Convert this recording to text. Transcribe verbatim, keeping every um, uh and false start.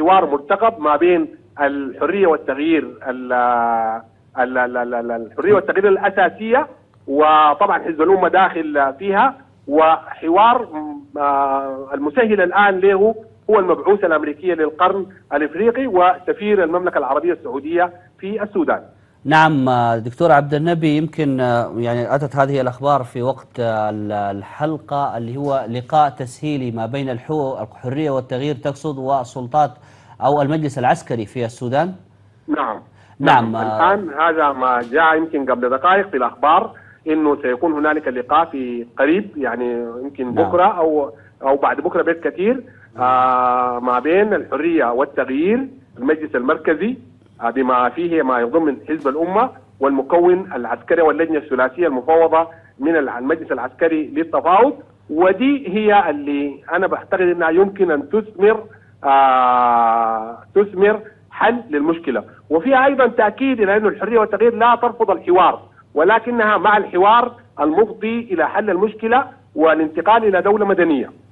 حوار مرتقب ما بين الحريه والتغيير الحريه والتغيير الاساسيه، وطبعا حزب الامه داخل فيها، وحوار المسهل الان له هو المبعوث الامريكيه للقرن الافريقي وسفير المملكه العربيه السعوديه في السودان. نعم دكتور عبد النبي، يمكن يعني أتت هذه الأخبار في وقت الحلقة اللي هو لقاء تسهيلي ما بين الحرية والتغيير تقصد والسلطات أو المجلس العسكري في السودان. نعم نعم, نعم. الآن هذا ما جاء يمكن قبل دقائق في الأخبار إنه سيكون هنالك لقاء في قريب، يعني يمكن نعم. بكرة أو أو بعد بكرة بيت كثير، آه ما بين الحرية والتغيير المجلس المركزي بما فيه ما يضمن حزب الأمة والمكون العسكري واللجنة الثلاثية المفوضة من المجلس العسكري للتفاوض. ودي هي اللي أنا بعتقد أنها يمكن أن تثمر آه تثمر حل للمشكلة، وفيها أيضا تأكيد إلى أن الحرية والتغيير لا ترفض الحوار، ولكنها مع الحوار المفضي إلى حل المشكلة والانتقال إلى دولة مدنية.